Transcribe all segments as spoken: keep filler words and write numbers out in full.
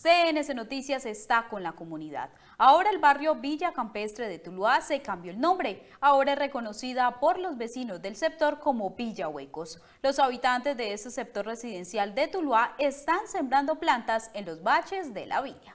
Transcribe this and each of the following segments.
C N C Noticias está con la comunidad. Ahora el barrio Villa Campestre de Tuluá se cambió el nombre. Ahora es reconocida por los vecinos del sector como Villa Huecos. Los habitantes de este sector residencial de Tuluá están sembrando plantas en los baches de la villa.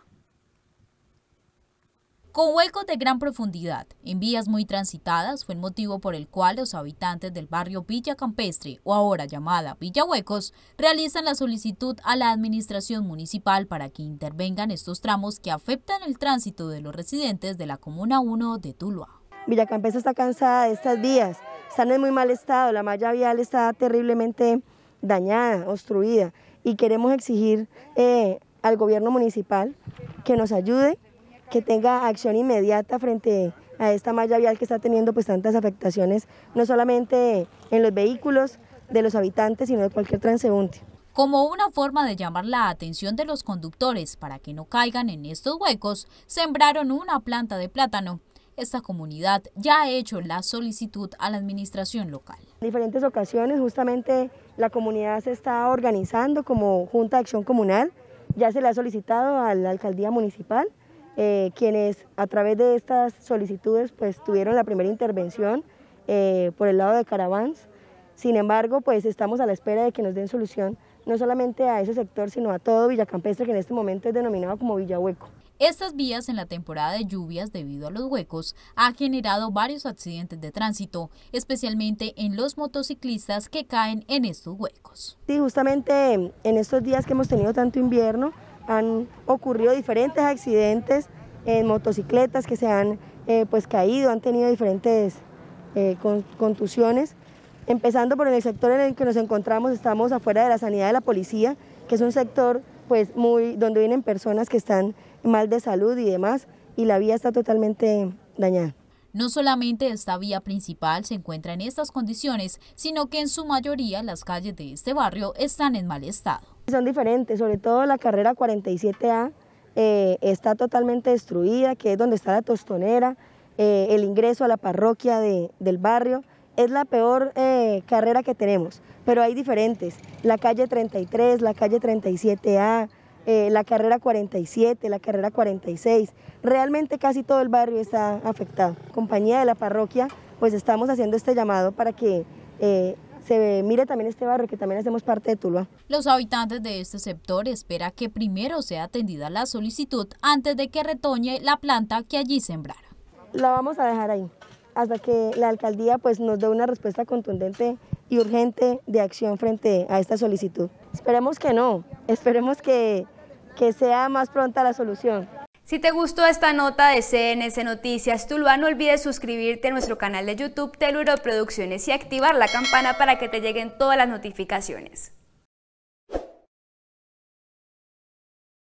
Con huecos de gran profundidad, en vías muy transitadas, fue el motivo por el cual los habitantes del barrio Villa Campestre, o ahora llamada Villa Huecos, realizan la solicitud a la administración municipal para que intervengan estos tramos que afectan el tránsito de los residentes de la Comuna uno de Tuluá. Villa Campestre está cansada de estas vías, están en muy mal estado, la malla vial está terriblemente dañada, obstruida, y queremos exigir eh, al gobierno municipal que nos ayude, que tenga acción inmediata frente a esta malla vial que está teniendo pues tantas afectaciones, no solamente en los vehículos de los habitantes, sino de cualquier transeúnte. Como una forma de llamar la atención de los conductores para que no caigan en estos huecos, sembraron una planta de plátano. Esta comunidad ya ha hecho la solicitud a la administración local. En diferentes ocasiones justamente la comunidad se está organizando como Junta de Acción Comunal, ya se le ha solicitado a la alcaldía municipal, Eh, quienes a través de estas solicitudes pues tuvieron la primera intervención eh, por el lado de Caravans. Sin embargo, pues estamos a la espera de que nos den solución no solamente a ese sector, sino a todo Villa Campestre, que en este momento es denominado como Villa Hueco. Estas vías en la temporada de lluvias debido a los huecos ha generado varios accidentes de tránsito, especialmente en los motociclistas que caen en estos huecos. Sí, justamente en estos días que hemos tenido tanto invierno, han ocurrido diferentes accidentes en motocicletas que se han eh, pues caído, han tenido diferentes eh, con, contusiones. Empezando por el sector en el que nos encontramos, estamos afuera de la sanidad de la policía, que es un sector pues muy donde vienen personas que están mal de salud y demás, y la vía está totalmente dañada. No solamente esta vía principal se encuentra en estas condiciones, sino que en su mayoría las calles de este barrio están en mal estado. Son diferentes, sobre todo la carrera cuarenta y siete A eh, está totalmente destruida, que es donde está la tostonera, eh, el ingreso a la parroquia de, del barrio. Es la peor eh, carrera que tenemos, pero hay diferentes. La calle treinta y tres, la calle treinta y siete A, eh, la carrera cuarenta y siete, la carrera cuarenta y seis. Realmente casi todo el barrio está afectado. Compañía de la parroquia, pues estamos haciendo este llamado para que eh, se mire también este barrio, que también hacemos parte de Tuluá. Los habitantes de este sector esperan que primero sea atendida la solicitud antes de que retoñe la planta que allí sembraron. La vamos a dejar ahí, hasta que la alcaldía pues, nos dé una respuesta contundente y urgente de acción frente a esta solicitud. Esperemos que no, esperemos que, que sea más pronta la solución. Si te gustó esta nota de C N C Noticias Tuluá, no olvides suscribirte a nuestro canal de YouTube Teluro Producciones y activar la campana para que te lleguen todas las notificaciones.